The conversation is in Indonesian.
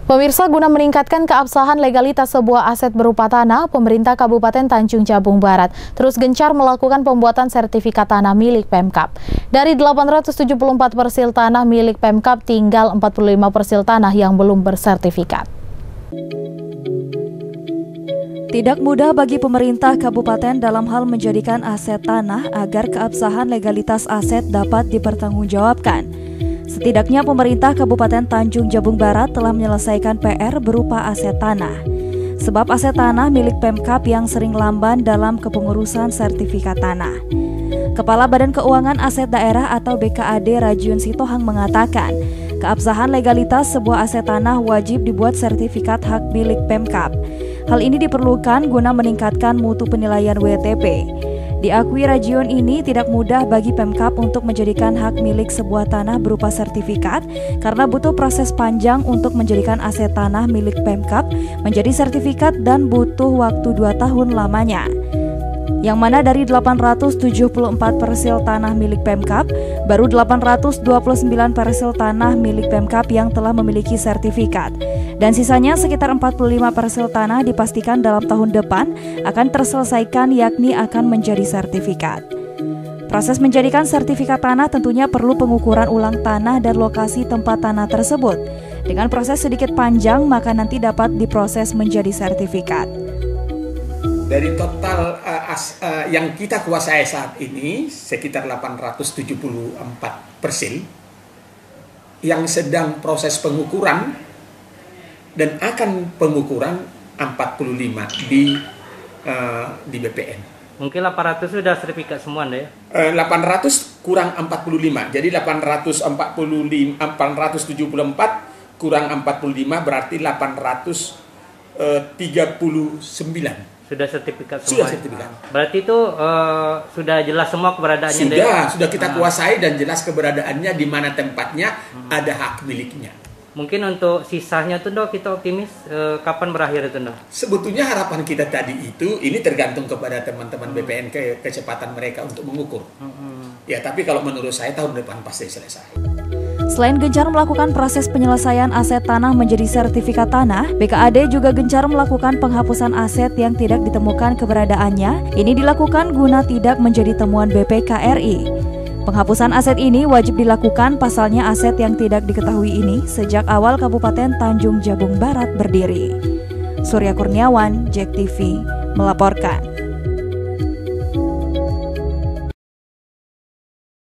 Pemirsa, guna meningkatkan keabsahan legalitas sebuah aset berupa tanah, pemerintah Kabupaten Tanjung Jabung Barat terus gencar melakukan pembuatan sertifikat tanah milik Pemkab. Dari 874 persil tanah milik Pemkab, tinggal 45 persil tanah yang belum bersertifikat. Tidak mudah bagi pemerintah kabupaten dalam hal menjadikan aset tanah agar keabsahan legalitas aset dapat dipertanggungjawabkan. Setidaknya pemerintah Kabupaten Tanjung Jabung Barat telah menyelesaikan PR berupa aset tanah. Sebab aset tanah milik Pemkab yang sering lamban dalam kepengurusan sertifikat tanah. Kepala Badan Keuangan Aset Daerah atau BKAD Rajiun Sitohang mengatakan, keabsahan legalitas sebuah aset tanah wajib dibuat sertifikat hak milik Pemkab. Hal ini diperlukan guna meningkatkan mutu penilaian WTP. Diakui Rajiun ini tidak mudah bagi Pemkab untuk menjadikan hak milik sebuah tanah berupa sertifikat karena butuh proses panjang untuk menjadikan aset tanah milik Pemkab menjadi sertifikat dan butuh waktu 2 tahun lamanya. Yang mana dari 874 persil tanah milik Pemkab, baru 829 persil tanah milik Pemkab yang telah memiliki sertifikat. Dan sisanya sekitar 45 persil tanah dipastikan dalam tahun depan akan terselesaikan, yakni akan menjadi sertifikat. Proses menjadikan sertifikat tanah tentunya perlu pengukuran ulang tanah dan lokasi tempat tanah tersebut. Dengan proses sedikit panjang, maka nanti dapat diproses menjadi sertifikat. Dari total yang kita kuasai saat ini sekitar 874 persil yang sedang proses pengukuran dan akan pengukuran 45 di BPN. Mungkin 800 sudah sertifikat semua ya? 800 kurang 45, jadi 874 kurang 45 berarti 839. Sudah sertifikat semua. Sudah sertifikat. Berarti itu sudah jelas semua keberadaannya. Sudah kita kuasai dan jelas keberadaannya, di mana tempatnya, ada hak miliknya. Mungkin untuk sisanya tuh Dok, kita optimis kapan berakhir itu Dok? Sebetulnya harapan kita tadi itu, ini tergantung kepada teman-teman BPN kecepatan mereka untuk mengukur. Ya, tapi kalau menurut saya tahun depan pasti selesai. Selain gencar melakukan proses penyelesaian aset tanah menjadi sertifikat tanah, BKAD juga gencar melakukan penghapusan aset yang tidak ditemukan keberadaannya. Ini dilakukan guna tidak menjadi temuan BPKRI. Penghapusan aset ini wajib dilakukan, pasalnya aset yang tidak diketahui ini sejak awal Kabupaten Tanjung Jabung Barat berdiri. Surya Kurniawan, JEK TV, melaporkan.